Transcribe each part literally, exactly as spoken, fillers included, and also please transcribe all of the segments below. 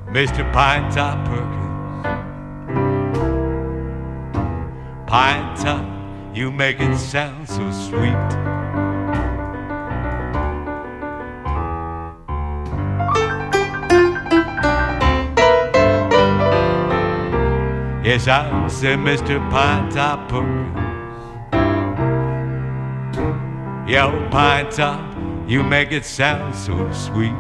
Mister Pine Top Perkins. Pine Top, you make it sound so sweet. Yes, I said, Mister Pine Top Perkins. Yo, Pine Top, you make it sound so sweet.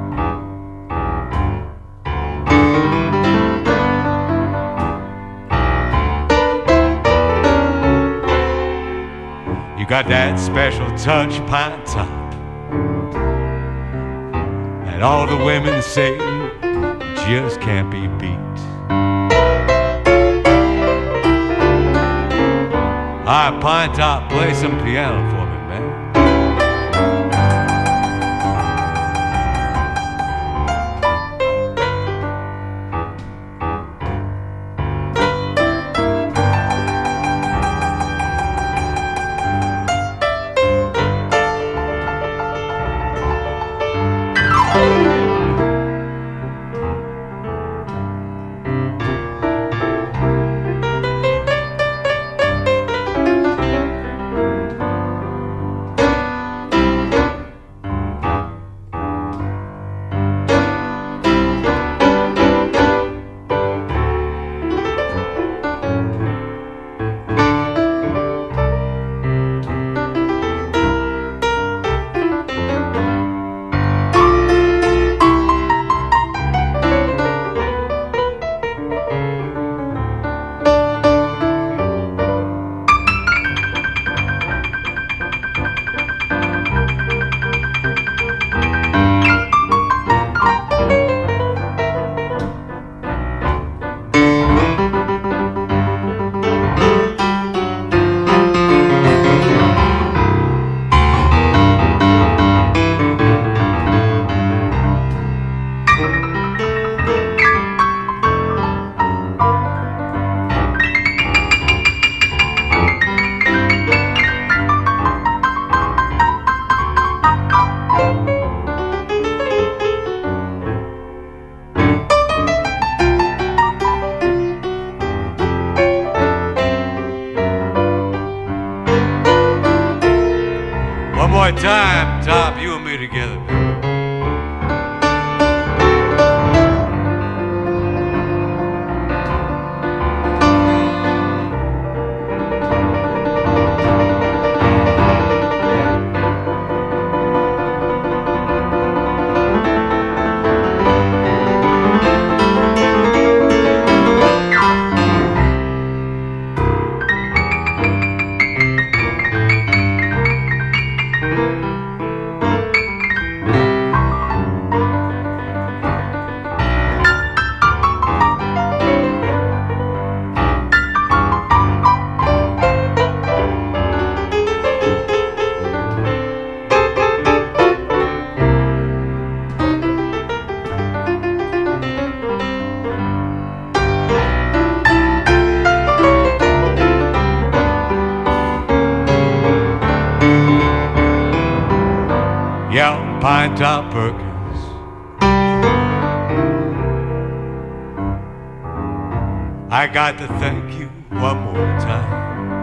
You got that special touch, Pine Top, and all the women say just can't be beat. All right, Pine Top, play some piano for me, man. One more time, Top, you and me together. Yeah, Pine Top Perkins. I got to thank you one more time.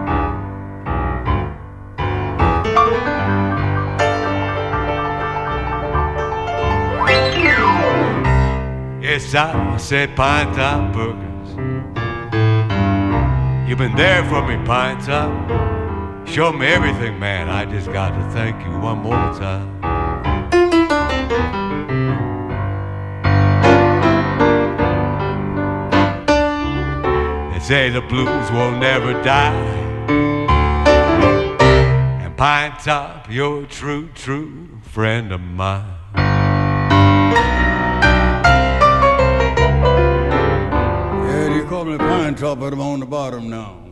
Yes, I said Pine Top Perkins. You've been there for me, Pine Top. Show me everything, man. I just got to thank you one more time. They say the blues will never die, and Pine Top, you're a true, true friend of mine. Yeah, you call me Pine Top, but I'm on the bottom now.